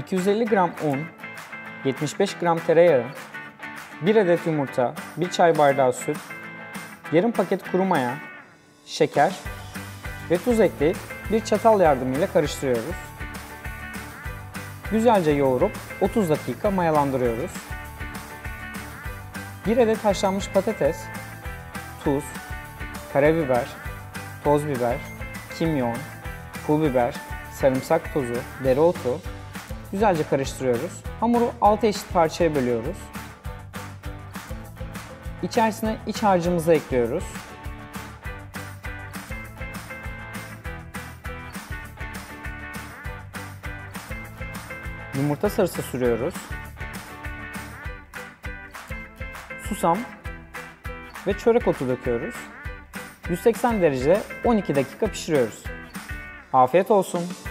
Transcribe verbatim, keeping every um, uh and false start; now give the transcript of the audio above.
iki yüz elli gram un, yetmiş beş gram tereyağı, bir adet yumurta, bir çay bardağı süt, yarım paket kuru maya, şeker ve tuz ekleyip bir çatal yardımıyla karıştırıyoruz. Güzelce yoğurup otuz dakika mayalandırıyoruz. bir adet haşlanmış patates, tuz, karabiber, toz biber, kimyon, pul biber, sarımsak tozu, dereotu güzelce karıştırıyoruz. Hamuru altı eşit parçaya bölüyoruz. İçerisine iç harcımızı ekliyoruz. Yumurta sarısı sürüyoruz. Susam ve çörek otu döküyoruz. yüz seksen derecede on iki dakika pişiriyoruz. Afiyet olsun.